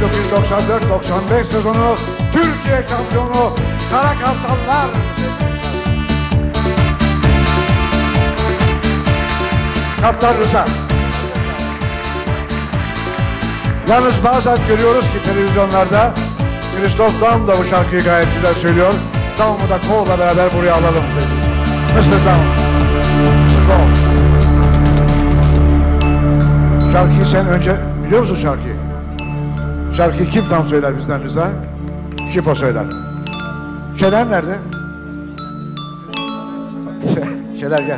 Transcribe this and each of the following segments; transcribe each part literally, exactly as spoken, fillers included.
bin dokuz yüz doksan dört doksan beş sezonu Türkiye şampiyonu Kara Kartallar. Kaptan Rıza. Yalnız bazen görüyoruz ki televizyonlarda Christoph Daum da bu şarkıyı gayet güzel söylüyor. Daum'u da Cole'la beraber buraya alalım. mister Daum. mister Cole. Şarkıyı sen önce biliyor musun şarkıyı? Şarkıyı kim tam söyler bizden Rıza? Şipo söyler. Şener nerede? Şener gel.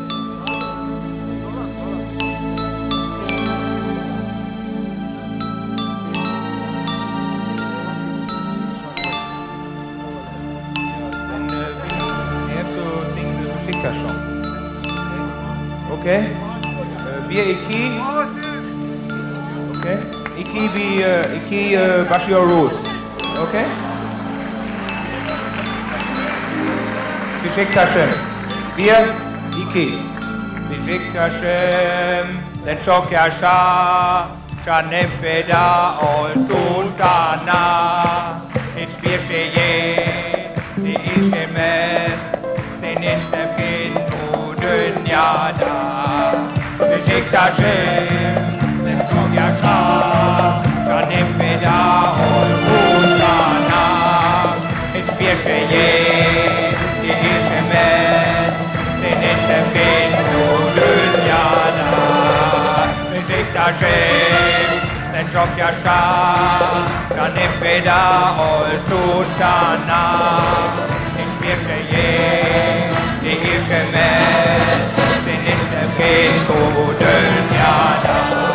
Okay? Uh, bir iki. Okay? İki bir uh, iki uh, başlıyoruz. Okay? Beşiktaş'ım. Bir iki. Beşiktaş'ım. Sen çok yaşa. Canım feda olsun sana. Hiçbir şeye değişemez. Senin sevgin bu dünyada. Beşiktaş'ım, sen çok yaşa, canım feda olsun sana. Hiçbir şeye değişemez, senin sevgin bu dünyada. Beşiktaş'ım, sen çok yaşa, canım feda olsun sana. Hiçbir şeye değişemez, senin sevgin bu dünyada.